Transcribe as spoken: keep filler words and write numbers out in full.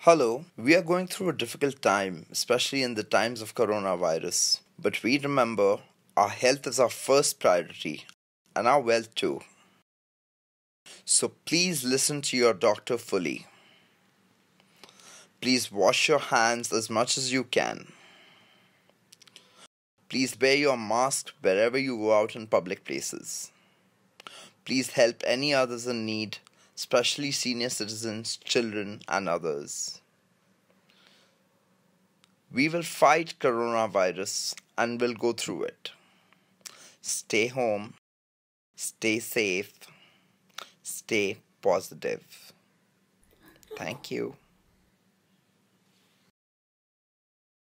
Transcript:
Hello, we are going through a difficult time, especially in the times of coronavirus. But we remember our health is our first priority and our wealth too. So please listen to your doctor fully. Please wash your hands as much as you can. Please wear your mask wherever you go out in public places. Please help any others in need, especially senior citizens, children, and others. We will fight coronavirus and will go through it. Stay home, stay safe, stay positive. Thank you.